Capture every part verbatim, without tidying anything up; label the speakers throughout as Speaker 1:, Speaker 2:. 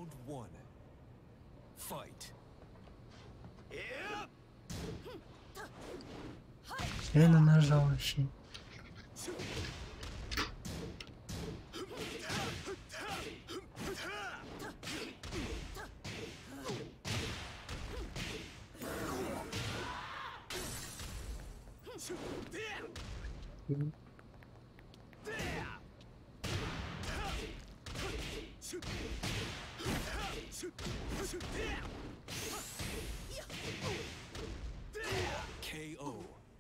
Speaker 1: Round one. Fight.
Speaker 2: Я на нажал вообще.
Speaker 1: K O.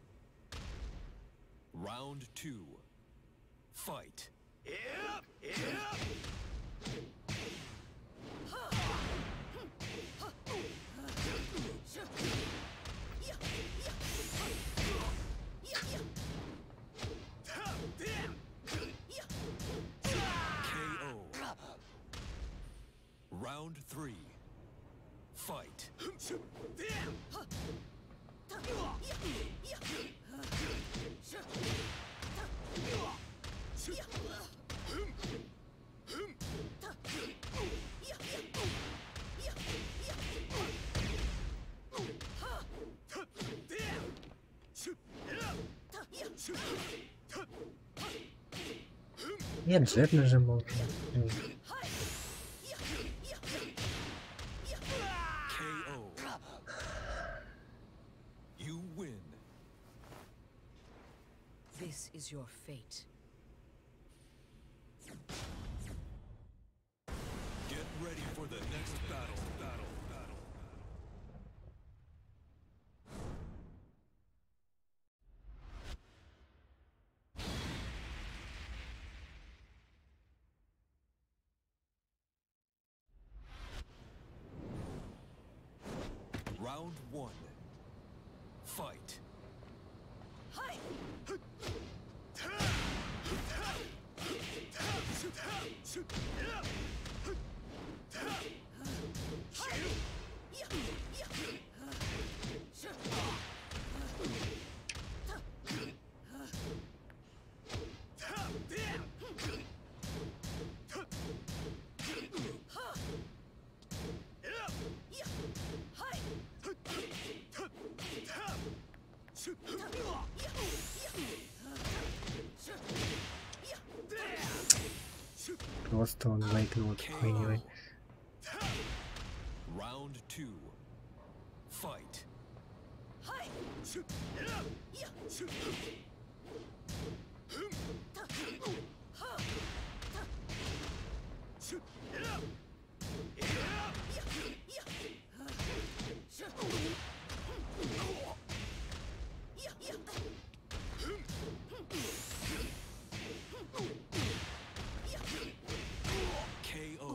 Speaker 1: Round two. Fight. K O. Round three. Fight.
Speaker 2: Я джет нажимал.
Speaker 1: K O. You win.
Speaker 3: This is your fate.
Speaker 1: Get ready for the next battle. Battle. Battle. Round one. Fight.
Speaker 2: Просто он лайкнул такой.
Speaker 1: Round two. Fight. K O.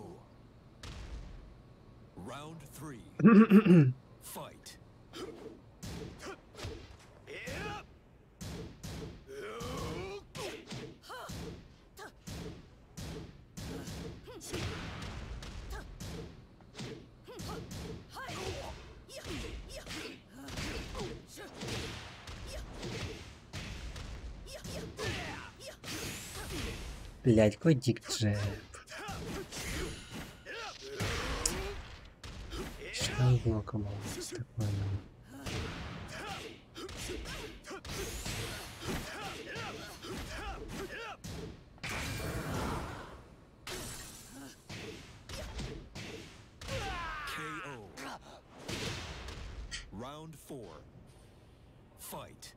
Speaker 1: Round three. Fight.
Speaker 2: Блять, какой дик джеб. Что блоком такое?
Speaker 1: K O. Round four. Fight.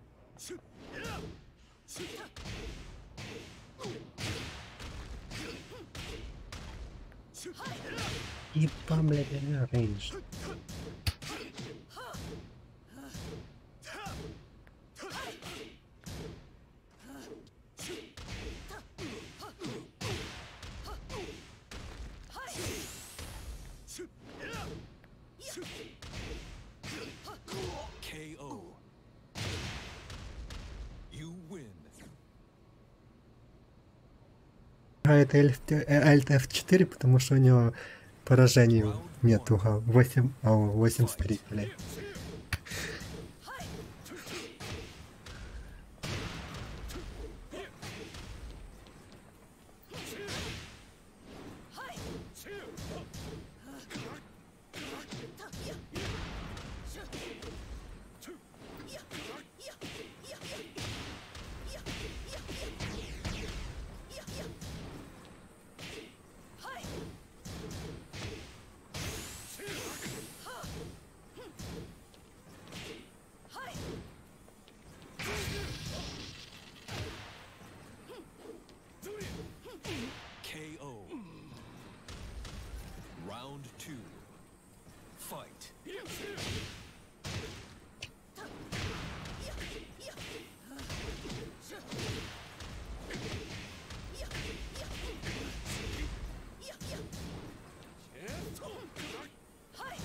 Speaker 2: Еба, блядь, рейндж.
Speaker 1: K O. You win.
Speaker 2: А это Alt эф четыре, потому что у него поражений нет угла. восемь, а восемьдесят три, блядь.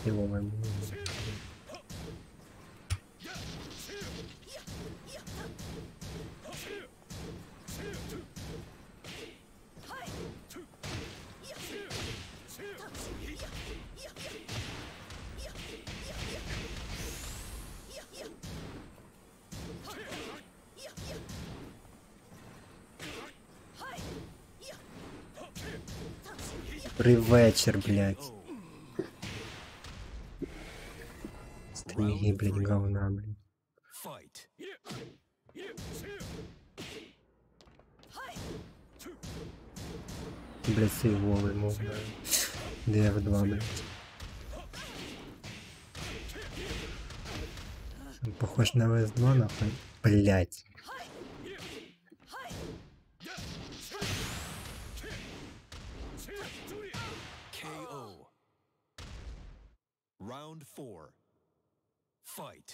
Speaker 2: силовой. Добрий вечір, блядь. Стриги, блядь, говна, блядь.
Speaker 1: Fight.
Speaker 2: Блядь, сейвовий мов, да. ди еф два, блядь. Похож на вес два, нахуй. Блядь.
Speaker 1: K O. Round four. Fight.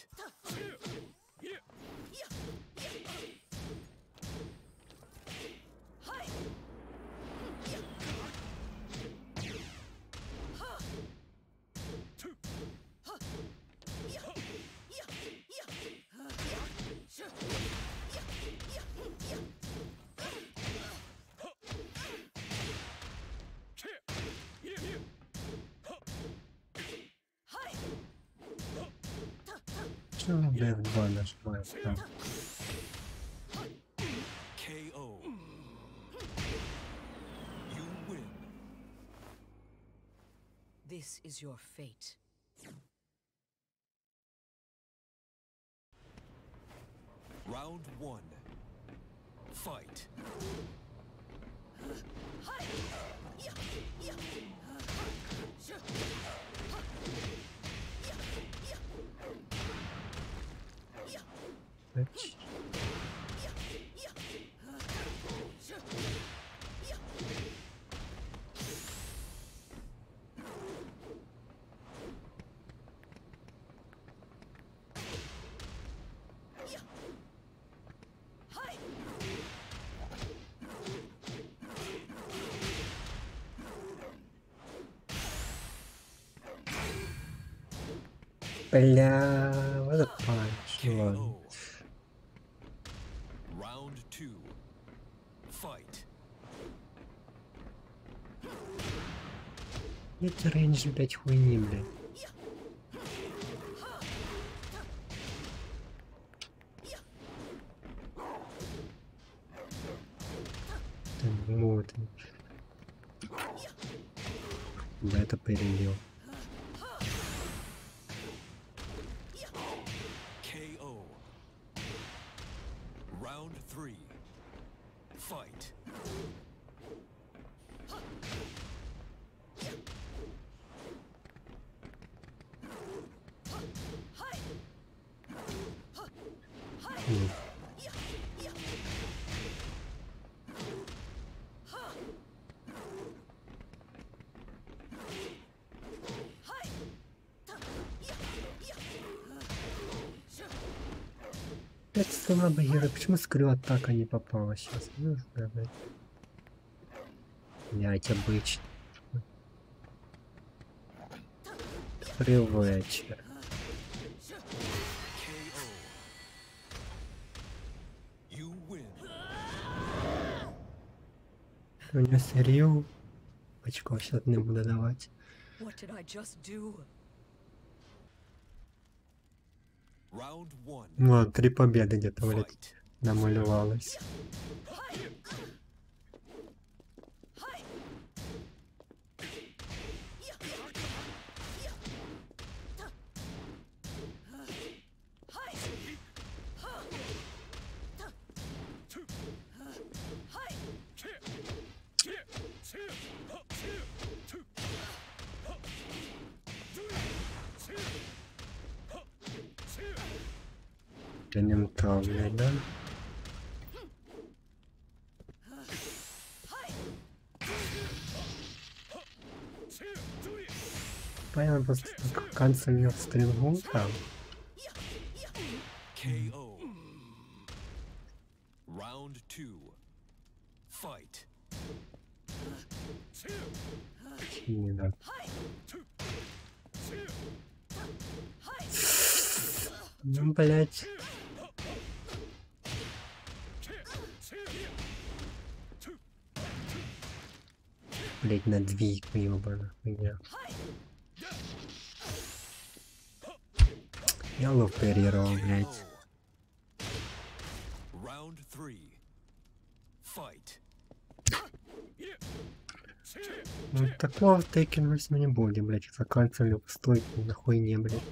Speaker 2: Чого ди еф два нажимаю? Так.
Speaker 1: K O. You win.
Speaker 3: This is your fate.
Speaker 1: Round one. Fight.
Speaker 2: Блядь. Бля, вот это панч, ладно.
Speaker 1: K O. Round two. Fight.
Speaker 2: Это рейндж, блядь, хуйни, блядь. Вот. Да, это перебил.
Speaker 1: K O. Round three. Fight.
Speaker 2: М. Блядь, слова Багира, почему скрю атака не попала сейчас? Ну, да, блядь. Блядь, обычно. Добрый вечер.
Speaker 1: K O. You win.
Speaker 2: У него серию очков сейчас не буду давать.
Speaker 3: What did I just do?
Speaker 1: Round one.
Speaker 2: Вот, три победы где-то, блядь,
Speaker 1: Fight.
Speaker 2: намалевалось. Тянем там, блядь, да? Понятно, просто канцельный стрингу там.
Speaker 1: K O. Round two. Fight.
Speaker 2: Не, да. Ну, блять. Блять, на двійку ёбана хуйня. Я лов перервал, блять.
Speaker 1: Round three. Fight.
Speaker 2: Ну такого в Tekken восемь не будет, блять. Заканчивали в стойку на хуйне, блять.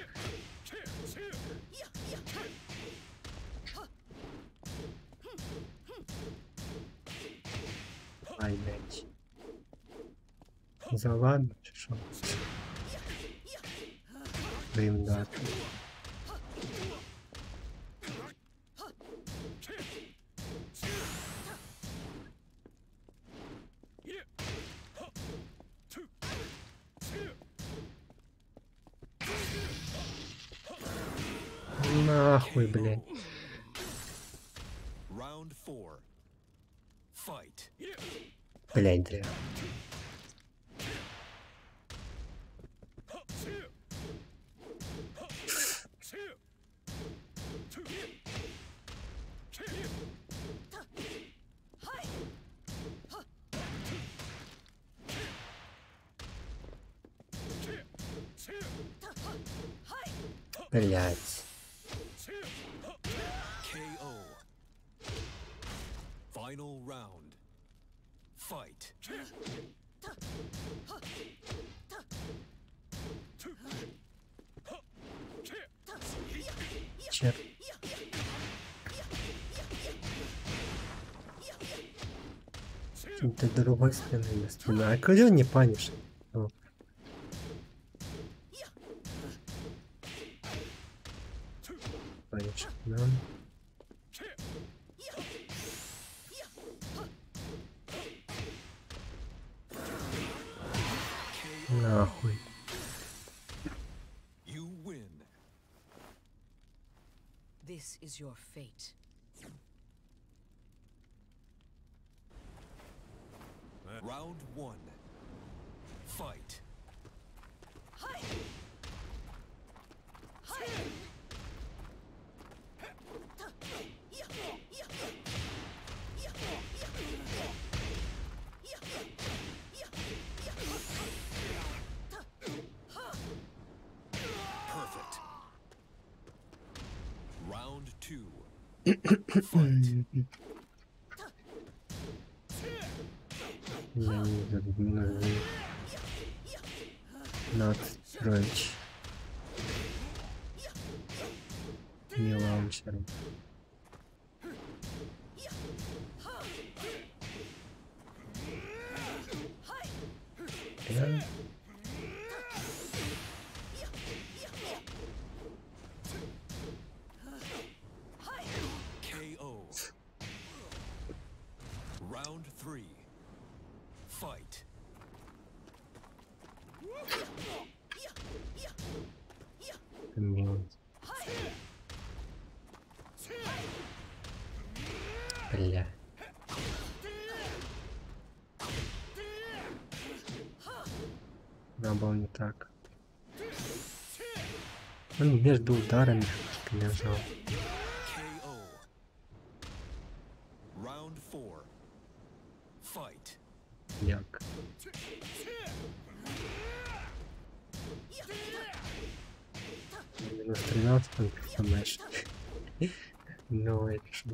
Speaker 2: Ай, блять. Заладно, чи шо? Блин, да. Нахуй, блядь.
Speaker 1: Round four. Fight.
Speaker 2: Блядь, зря. Блядь.
Speaker 1: K O. Final round. Fight.
Speaker 2: Черт. Ты другой стороны на спину. А куда не панишь? О. Панишь, да? Нахуй.
Speaker 1: You win.
Speaker 3: This is your fate.
Speaker 1: Round one. Fight. Perfect. Round two. Fight.
Speaker 2: Я не забыл. Надстроить. Не лаунчером. Я...
Speaker 1: K O. Round three. Fight.
Speaker 2: Милость. Бля. Надо было не так. Он между ударами лежал.
Speaker 1: K O. Round four. Fight.
Speaker 2: Як. Минус тринадцать он персонаж. Ну, это что?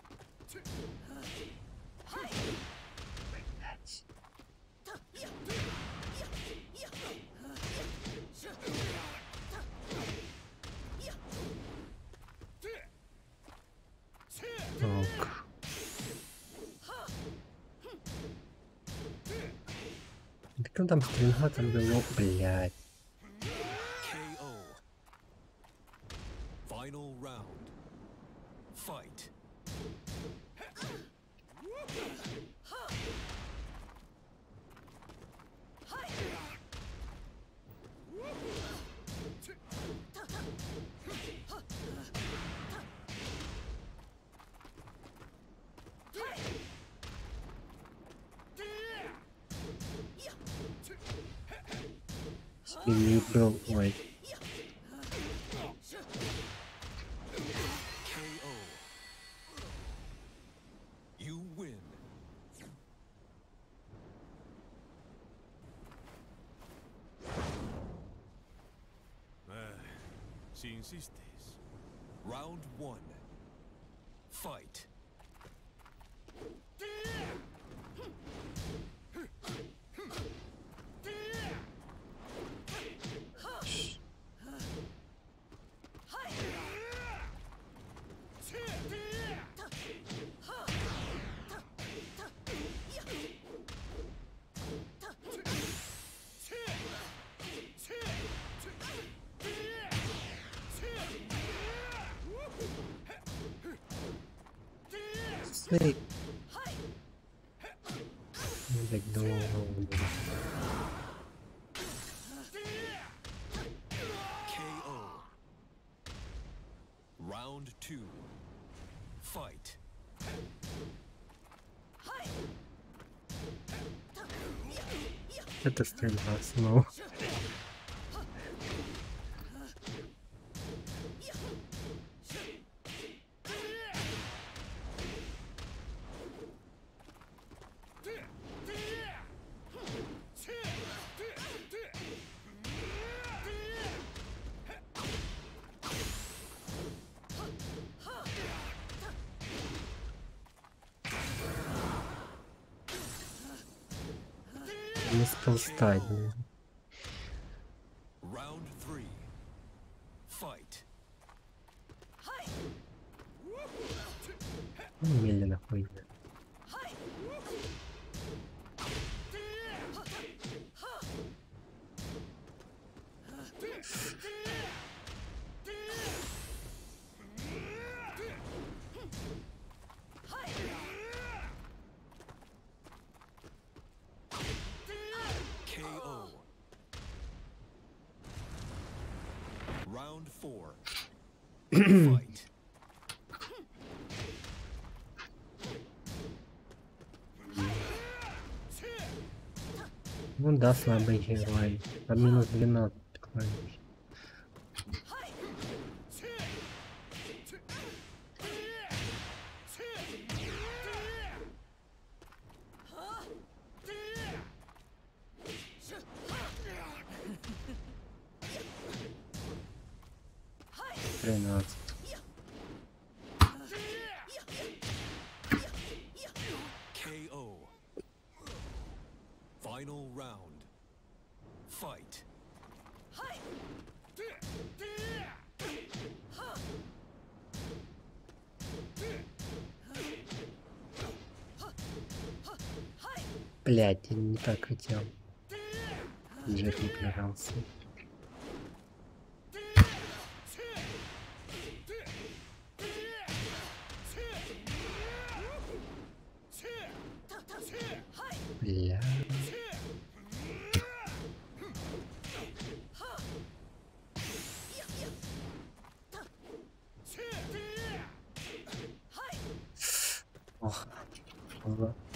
Speaker 2: Блять. Ок. Да кто там стринга там было, блять.
Speaker 1: K O. Final round. Fight.
Speaker 2: И не был, ой.
Speaker 1: Si insistes. Round one. Fight.
Speaker 2: Snake. Like no.
Speaker 1: K O. Round two. Fight.
Speaker 2: Это стрельба снова. Не сползтай.
Speaker 1: Round three. Fight.
Speaker 2: Медленно хуйня.
Speaker 1: K O. Round four. Fight.
Speaker 2: Ну да, слабый герой. А минус двенадцать клавиш. тринадцать.
Speaker 1: K O. Final round. Fight.
Speaker 2: Блять, я не так хотел. Джек не прижался. Бля. Ох.